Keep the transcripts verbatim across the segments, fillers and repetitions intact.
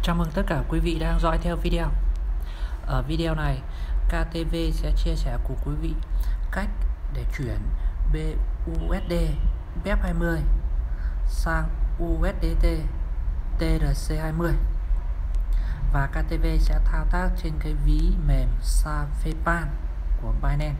Chào mừng tất cả quý vị đang dõi theo video. Ở video này, ca tê vê sẽ chia sẻ cùng quý vị cách để chuyển bê u ét đê B E P hai mươi sang u ét đê tê T R C hai mươi. Và ca tê vê sẽ thao tác trên cái ví mềm Safepan của Binance.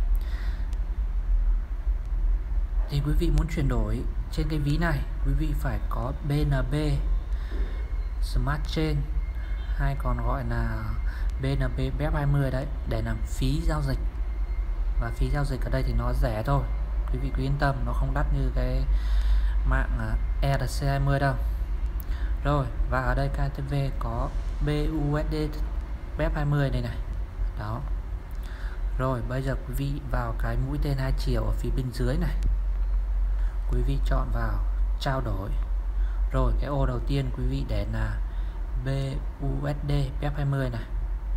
Thì quý vị muốn chuyển đổi trên cái ví này, quý vị phải có bê en bê Smart Chain, hay còn gọi là bê en bê B E P hai mươi đấy, để làm phí giao dịch. Và phí giao dịch ở đây thì nó rẻ thôi, quý vị cứ yên tâm, nó không đắt như cái mạng E R C hai mươi đâu. Rồi, và ở đây ca tê vê có bê u ét đê B E P hai mươi đây này. Đó. Rồi, bây giờ quý vị vào cái mũi tên hai chiều ở phía bên dưới này. Quý vị chọn vào trao đổi. Rồi, cái ô đầu tiên quý vị để là bê u ét đê B E P hai mươi này.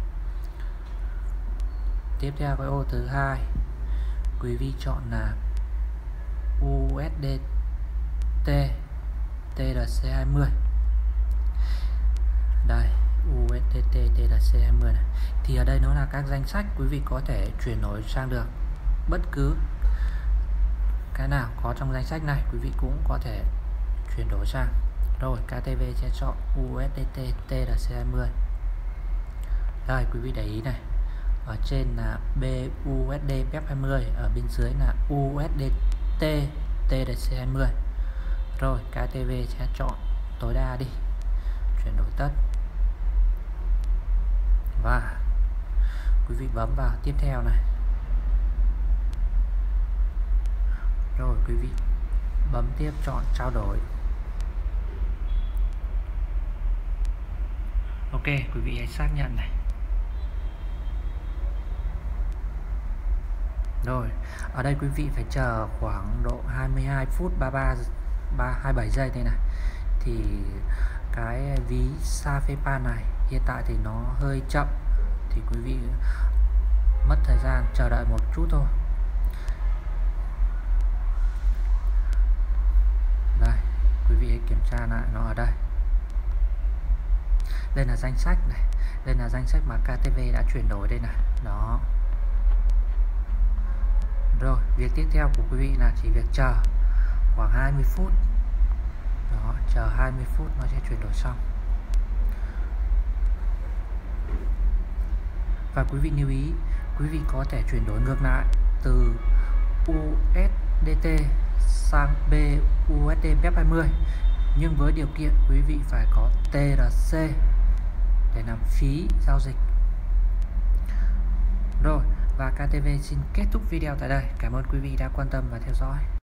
Tiếp theo cái ô thứ hai, quý vị chọn là u ét đê tê T R C hai mươi. Đây, u ét đê tê T R C hai mươi này. Thì ở đây nó là các danh sách, quý vị có thể chuyển đổi sang được bất cứ cái nào có trong danh sách này, quý vị cũng có thể chuyển đổi sang. Rồi, ca tê vê sẽ chọn u ét đê tê T R C hai mươi. Đây, quý vị để ý này, ở trên là bê u ét đê B E P hai mươi, ở bên dưới là u ét đê tê T R C hai mươi. Rồi, ca tê vê sẽ chọn tối đa đi, chuyển đổi tất, và quý vị bấm vào tiếp theo này. Rồi, quý vị bấm tiếp chọn trao đổi. Ok, quý vị hãy xác nhận này. Rồi, ở đây quý vị phải chờ khoảng độ hai mươi hai phút ba mươi ba hai mươi bảy giây thế này. Thì cái ví Safepan này hiện tại thì nó hơi chậm, thì quý vị mất thời gian chờ đợi một chút thôi. Đây, quý vị hãy kiểm tra lại, nó ở đây. Đây là danh sách này, đây là danh sách mà ca tê vê đã chuyển đổi đây này. Đó. Rồi, việc tiếp theo của quý vị là chỉ việc chờ khoảng hai mươi phút. Đó, chờ hai mươi phút nó sẽ chuyển đổi xong. Và quý vị lưu ý, quý vị có thể chuyển đổi ngược lại từ u ét đê tê sang bê u ét đê B E P hai mươi, nhưng với điều kiện quý vị phải có tê rờ xê để làm phí giao dịch. Rồi, và ca tê vê xin kết thúc video tại đây. Cảm ơn quý vị đã quan tâm và theo dõi.